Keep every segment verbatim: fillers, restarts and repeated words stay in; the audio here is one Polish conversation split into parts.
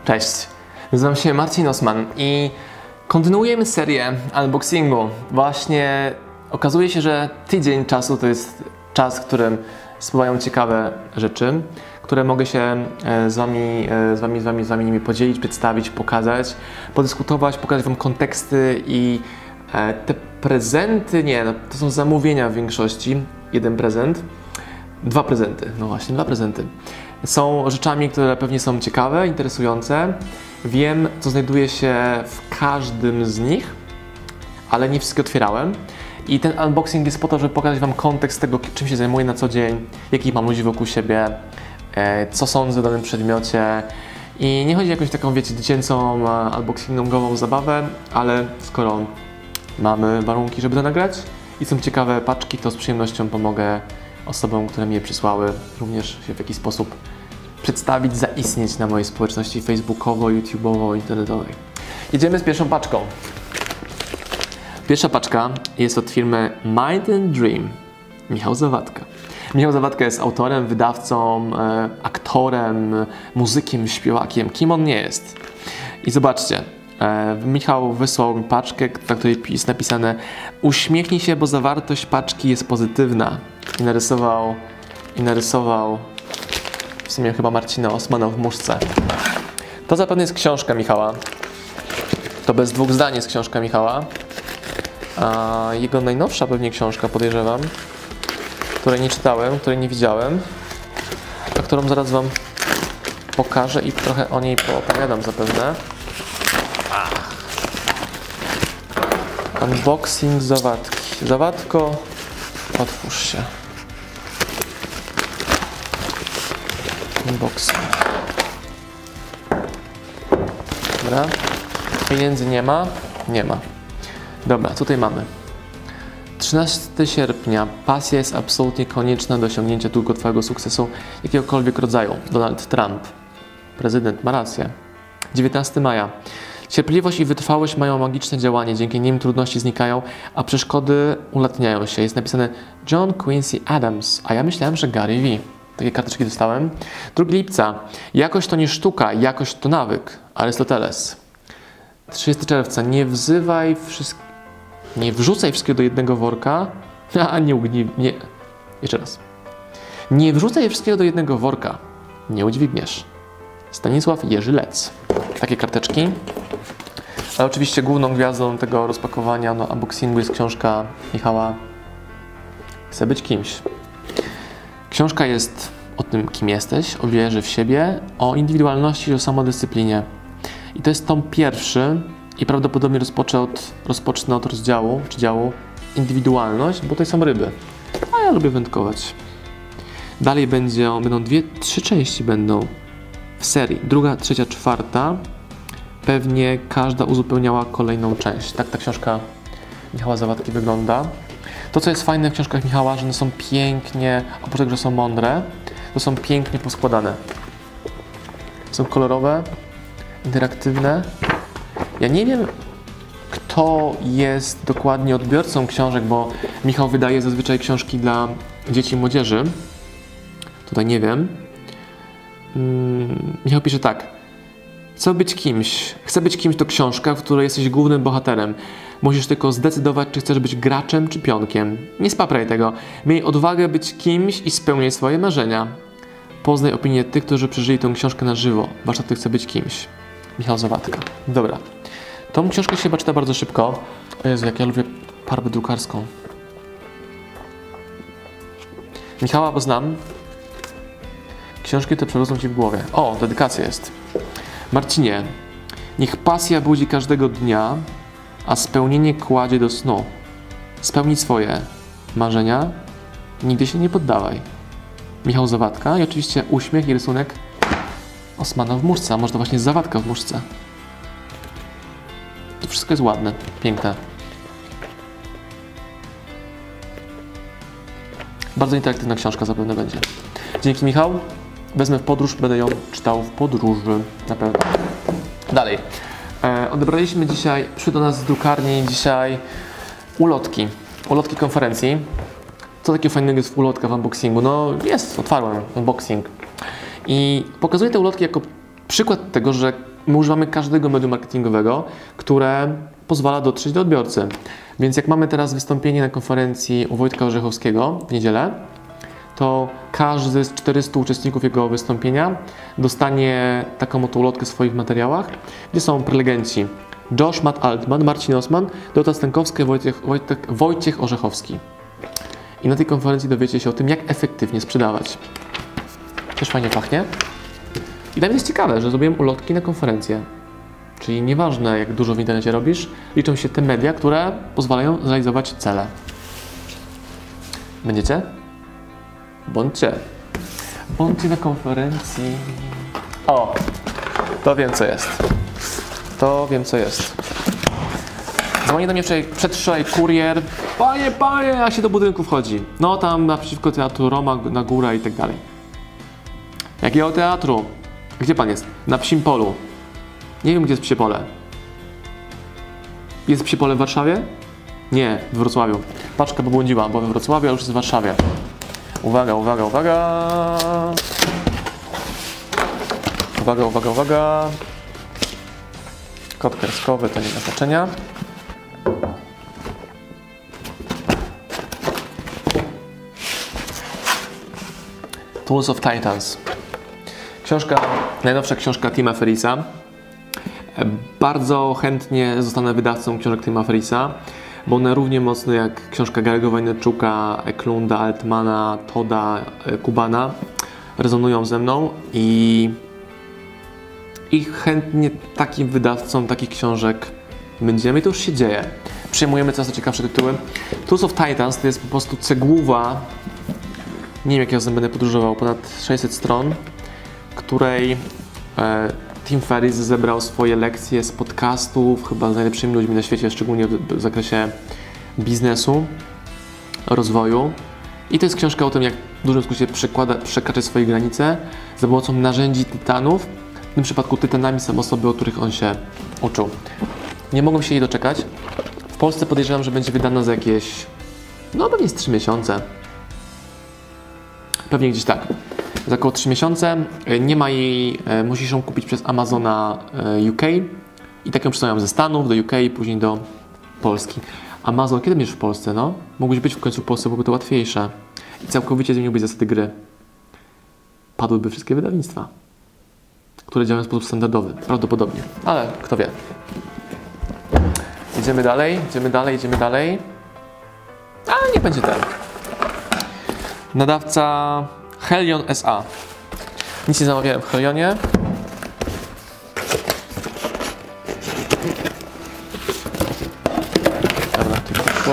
Cześć, nazywam się Marcin Osman i kontynuujemy serię unboxingu. Właśnie okazuje się, że tydzień czasu to jest czas, w którym spływają ciekawe rzeczy, które mogę się z wami, z wami, z wami, z wami nimi podzielić, przedstawić, pokazać, podyskutować, pokazać wam konteksty i te prezenty, nie, no, to są zamówienia w większości, jeden prezent, dwa prezenty, no właśnie, dwa prezenty. Są rzeczami, które pewnie są ciekawe, interesujące. Wiem, co znajduje się w każdym z nich, ale nie wszystkie otwierałem. I ten unboxing jest po to, żeby pokazać wam kontekst tego, czym się zajmuję na co dzień, jakich mam ludzi wokół siebie, co sądzę o danym przedmiocie. I nie chodzi o jakąś taką, wiecie, dziecięcą, unboxingową zabawę, ale skoro mamy warunki, żeby to nagrać i są ciekawe paczki, to z przyjemnością pomogę osobom, które mi je przysłały, również się w jakiś sposób przedstawić, zaistnieć na mojej społeczności facebookowo, youtubeowo, internetowej. Jedziemy z pierwszą paczką. Pierwsza paczka jest od firmy Mind and Dream. Michał Zawadka. Michał Zawadka jest autorem, wydawcą, e, aktorem, muzykiem, śpiewakiem. Kim on nie jest? I zobaczcie, e, Michał wysłał mi paczkę, na której jest napisane: uśmiechnij się, bo zawartość paczki jest pozytywna. I narysował, i narysował w sumie chyba Marcina Osmana w muszce. To zapewne jest książka Michała. To bez dwóch zdań jest książka Michała. A jego najnowsza pewnie książka, podejrzewam, której nie czytałem, której nie widziałem, a którą zaraz wam pokażę i trochę o niej poopowiadam zapewne. Unboxing Zawadki. Zawadko, otwórz się. Unboxing. Dobra. Pieniędzy nie ma? Nie ma. Dobra, tutaj mamy. trzynastego sierpnia. Pasja jest absolutnie konieczna do osiągnięcia długotrwałego sukcesu jakiegokolwiek rodzaju. Donald Trump. Prezydent ma rację. dziewiętnastego maja. Cierpliwość i wytrwałość mają magiczne działanie, dzięki nim trudności znikają, a przeszkody ulatniają się. Jest napisane John Quincy Adams, a ja myślałem, że Gary Vee. Takie karteczki dostałem. drugiego lipca. Jakość to nie sztuka, jakość to nawyk. Arystoteles. trzydziestego czerwca. Nie wzywaj wszystkich. Nie wrzucaj wszystkiego do jednego worka, a nie udźwigniesz. Nie. Jeszcze raz. Nie wrzucaj wszystkiego do jednego worka, nie udźwigniesz. Stanisław Jerzy Lec. Takie karteczki. Ale oczywiście główną gwiazdą tego rozpakowania, no, unboxingu jest książka Michała Chcę być kimś. Książka jest o tym, kim jesteś, o wierze w siebie, o indywidualności i o samodyscyplinie. I to jest tom pierwszy i prawdopodobnie rozpocznę od, rozpocznę od rozdziału, czy działu indywidualność, bo tutaj są ryby, a ja lubię wędkować. Dalej będzie, będą dwie, trzy części będą w serii. Druga, trzecia, czwarta. Pewnie każda uzupełniała kolejną część. Tak ta książka Michała Zawadki wygląda. To, co jest fajne w książkach Michała, że one są pięknie, oprócz tego, że są mądre, to są pięknie poskładane. Są kolorowe, interaktywne. Ja nie wiem, kto jest dokładnie odbiorcą książek, bo Michał wydaje zazwyczaj książki dla dzieci i młodzieży. Tutaj nie wiem. Hmm, Michał pisze tak. Chcę być kimś. Chcę być kimś to książka, w której jesteś głównym bohaterem. Musisz tylko zdecydować, czy chcesz być graczem, czy pionkiem. Nie spapraj tego. Miej odwagę być kimś i spełniaj swoje marzenia. Poznaj opinię tych, którzy przeżyli tę książkę na żywo. Warsztaty Chcę być kimś. Michał Zawadka. Dobra. Tą książkę się chyba czyta bardzo szybko. O Jezu, jak ja lubię farbę drukarską. Michała, bo znam. Książki te przerodzą ci w głowie. O, dedykacja jest. Marcinie, niech pasja budzi każdego dnia, a spełnienie kładzie do snu. Spełnij swoje marzenia, nigdy się nie poddawaj. Michał Zawadka i oczywiście uśmiech i rysunek Osmana w muszce, a może to właśnie Zawadka w muszce. To wszystko jest ładne, piękne. Bardzo interaktywna książka zapewne będzie. Dzięki, Michał. Wezmę w podróż, będę ją czytał w podróży, na pewno. Dalej. E, odebraliśmy dzisiaj, przyszły do nas z drukarni dzisiaj ulotki. Ulotki konferencji. Co takiego fajnego jest w ulotkach w unboxingu? No jest, otwarłem unboxing. I pokazuję te ulotki jako przykład tego, że my używamy każdego medium marketingowego, które pozwala dotrzeć do odbiorcy. Więc jak mamy teraz wystąpienie na konferencji u Wojtka Orzechowskiego w niedzielę, to każdy z czterystu uczestników jego wystąpienia dostanie taką oto ulotkę w swoich materiałach, gdzie są prelegenci Josh Matt Altman, Marcin Osman, Dorota Stękowska i Wojciech, Wojtek, Wojciech Orzechowski. I na tej konferencji dowiecie się o tym, jak efektywnie sprzedawać. Też fajnie pachnie. I dla mnie jest ciekawe, że zrobiłem ulotki na konferencję. Czyli nieważne, jak dużo w internecie robisz, liczą się te media, które pozwalają zrealizować cele. Będziecie? Bądźcie. Bądźcie na konferencji. O, to wiem, co jest. To wiem, co jest. Dzwoni do mnie wczoraj, przedwczoraj kurier. Panie, panie, jak się do budynku wchodzi? No tam naprzeciwko teatru Roma, na górę i tak dalej. Jakiego teatru? Gdzie pan jest? Na Psim Polu. Nie wiem, gdzie jest Psie Pole. Jest Psie Pole w Warszawie? Nie, w Wrocławiu. Paczka pobłądziła, bo we Wrocławiu, a już jest w Warszawie. Uwaga, uwaga, uwaga. Uwaga, uwaga, uwaga. Kod kreskowy to nie ma znaczenia. Tools of Titans. Książka, najnowsza książka Tima Ferrissa. Bardzo chętnie zostanę wydawcą książek Tima Ferrissa, bo one równie mocno jak książka Gary'ego Vaynerchuka, Eklunda, Altmana, Todda, Kubana rezonują ze mną i, i chętnie takim wydawcą takich książek będziemy i to już się dzieje. Przyjmujemy coraz to ciekawsze tytuły. Tools of Titans to jest po prostu cegłuwa, nie wiem jak ja z tym będę podróżował, ponad sześćset stron, której e, Tim Ferriss zebrał swoje lekcje z podcastów, chyba z najlepszymi ludźmi na świecie, szczególnie w, w zakresie biznesu, rozwoju. I to jest książka o tym, jak w dużym skrócie przekraczać swoje granice za pomocą narzędzi tytanów. W tym przypadku tytanami są osoby, o których on się uczył. Nie mogłem się jej doczekać. W Polsce podejrzewam, że będzie wydana za jakieś, no pewnie z trzy miesiące. Pewnie gdzieś tak. Za około trzy miesiące. Nie ma jej, musisz ją kupić przez Amazona U K i tak ją przesyłają ze Stanów do U K i później do Polski. Amazon, kiedy będziesz w Polsce? No? Mógłbyś być w końcu w Polsce, byłoby to łatwiejsze. I całkowicie zmieniłbyś zasady gry. Padłyby wszystkie wydawnictwa, które działają w sposób standardowy. Prawdopodobnie. Ale kto wie. Idziemy dalej, idziemy dalej, idziemy dalej. Ale nie będzie ten. Nadawca Helion S A. Nic nie zamawiałem w Helionie. Dobra, to poszło.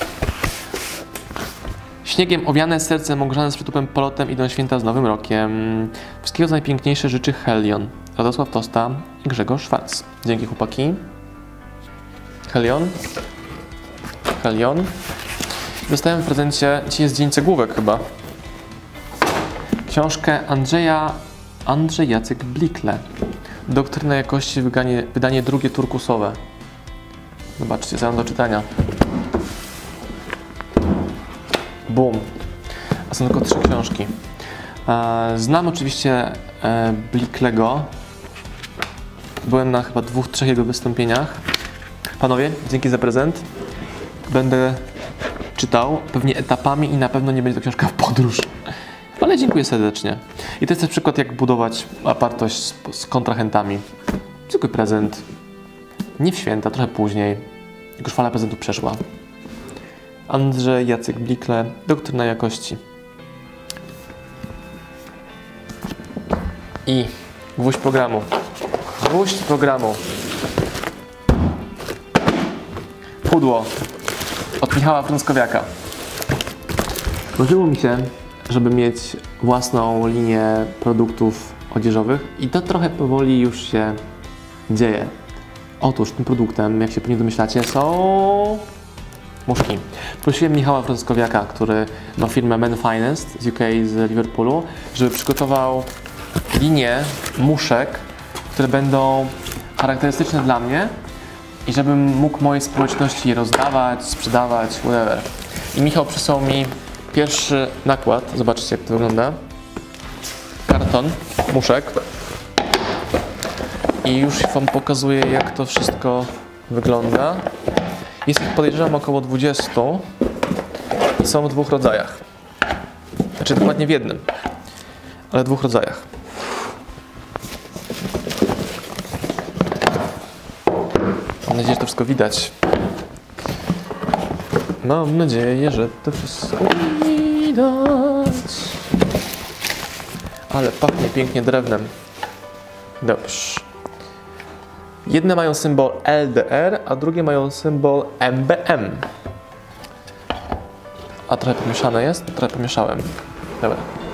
Śniegiem owiane, sercem ogrzane z przytupem polotem idą święta z Nowym Rokiem. Wszystkiego co najpiękniejsze życzy Helion. Radosław Tosta i Grzegorz Szwarc. Dzięki chłopaki. Helion. Helion. Dostałem w prezencie, dzisiaj jest dzień cegłówek chyba, książkę Andrzeja, Andrzej Jacek Blikle. Doktryna jakości, wydanie, wydanie drugie turkusowe. Zobaczcie, zaraz do czytania. Boom. A są tylko trzy książki. Znam oczywiście Bliklego. Byłem na chyba dwóch, trzech jego wystąpieniach. Panowie, dzięki za prezent. Będę czytał, pewnie etapami i na pewno nie będzie to książka w podróż. Ale dziękuję serdecznie. I to jest też przykład, jak budować apartość z, z kontrahentami. Zwykły prezent. Nie w święta, trochę później. Jak już fala prezentu przeszła. Andrzej Jacek Blikle, Doktryna jakości. I gwóźdź programu. Gwóźdź programu. Pudło od Michała Frąckowiaka. Marzyło mi się, żeby mieć własną linię produktów odzieżowych i to trochę powoli już się dzieje. Otóż tym produktem, jak się pewnie domyślacie, są muszki. Prosiłem Michała Frąckowiaka, który ma firmę Men Finest z U K, z Liverpoolu, żeby przygotował linię muszek, które będą charakterystyczne dla mnie i żebym mógł mojej społeczności je rozdawać, sprzedawać, whatever. I Michał przysłał mi pierwszy nakład, zobaczcie jak to wygląda. Karton muszek. i już Wam pokazuję, jak to wszystko wygląda. Jest ich, podejrzewam, około dwudziestu i są w dwóch rodzajach. Znaczy dokładnie w jednym, ale w dwóch rodzajach. Mam nadzieję, że to wszystko widać. Mam nadzieję, że to wszystko widać. Ale pachnie pięknie drewnem. Dobrze. Jedne mają symbol L D R, a drugie mają symbol M B M. A trochę pomieszane jest? Trochę pomieszałem. Dobra.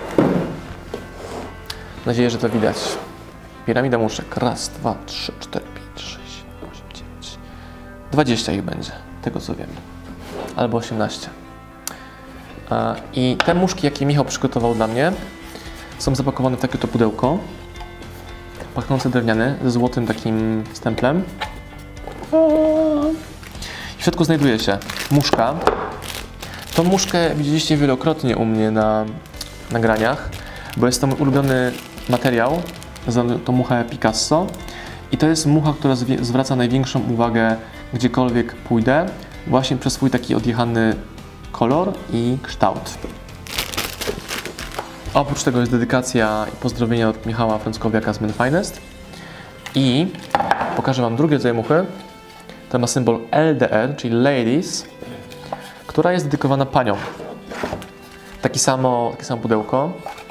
Mam nadzieję, że to widać. Piramida muszek. Raz, dwa, trzy, cztery, pięć, sześć, siedem, osiem, dziewięć. dwadzieścia ich będzie, tego co wiem. Albo osiemnaście. I te muszki, jakie Michał przygotował dla mnie, są zapakowane w takie to pudełko. Pachnące drewniane, ze złotym takim stemplem. W środku znajduje się muszka. Tą muszkę widzieliście wielokrotnie u mnie na nagraniach, bo jest to mój ulubiony materiał, to mucha Picasso. I to jest mucha, która zwraca największą uwagę gdziekolwiek pójdę, właśnie przez swój taki odjechany kolor i kształt. Oprócz tego jest dedykacja i pozdrowienia od Michała Frąckowiaka z Men Finest. I pokażę Wam drugie rodzaj muchy. To ma symbol L D R, czyli Ladies, która jest dedykowana paniom. Taki samo, takie samo pudełko.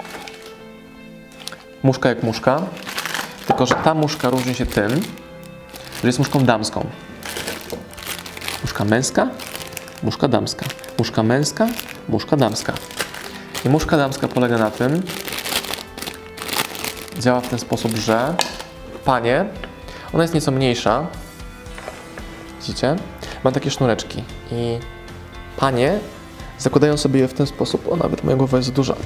Muszka jak muszka. Tylko że ta muszka różni się tym, że jest muszką damską. Muszka męska, muszka damska. Muszka męska, muszka damska. I muszka damska polega na tym, działa w ten sposób, że panie, ona jest nieco mniejsza, widzicie, ma takie sznureczki i panie zakładają sobie je w ten sposób, o nawet moja głowa jest duża,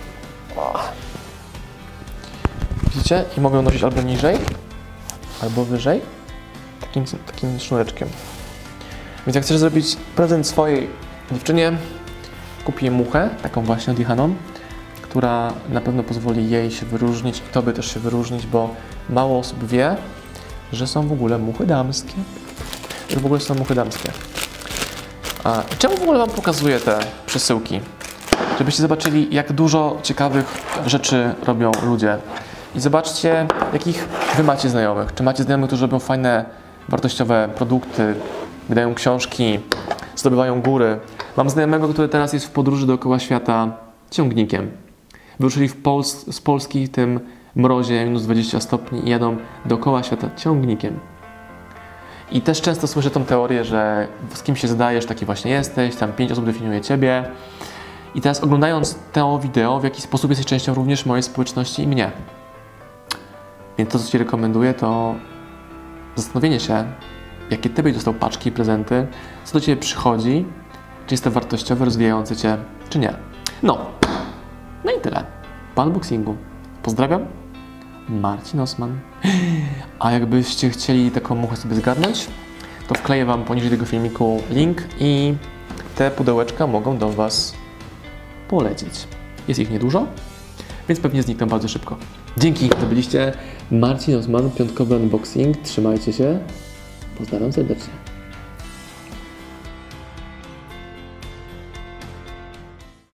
widzicie, i mogą nosić albo niżej, albo wyżej, takim, takim sznureczkiem. Więc jak chcesz zrobić prezent swojej dziewczynie, kupię muchę, taką właśnie odjechaną, która na pewno pozwoli jej się wyróżnić i tobie też się wyróżnić, bo mało osób wie, że są w ogóle muchy damskie. Że w ogóle są muchy damskie. A czemu w ogóle Wam pokazuję te przesyłki? Żebyście zobaczyli, jak dużo ciekawych rzeczy robią ludzie. I zobaczcie, jakich Wy macie znajomych. Czy macie znajomych, którzy robią fajne, wartościowe produkty, wydają książki, zdobywają góry. Mam znajomego, który teraz jest w podróży dookoła świata ciągnikiem. Wyruszyli w Pols z Polski w tym mrozie minus dwadzieścia stopni i jadą dookoła świata ciągnikiem. I też często słyszę tą teorię, że z kim się zadajesz, taki właśnie jesteś, tam pięć osób definiuje ciebie. I teraz oglądając to wideo, w jaki sposób jesteś częścią również mojej społeczności i mnie. Więc to, co Ci rekomenduję, to zastanowienie się, jakie Ty byś dostał paczki, prezenty, co do Ciebie przychodzi, czy jest to wartościowe, rozwijające Cię, czy nie. No, no i tyle. Po unboxingu. Pozdrawiam. Marcin Osman. A jakbyście chcieli taką muchę sobie zgarnąć, to wkleję Wam poniżej tego filmiku link i te pudełeczka mogą do Was polecieć. Jest ich niedużo, więc pewnie znikną bardzo szybko. Dzięki, że byliście. Marcin Osman, piątkowy unboxing. Trzymajcie się. Pozdrawiam serdecznie.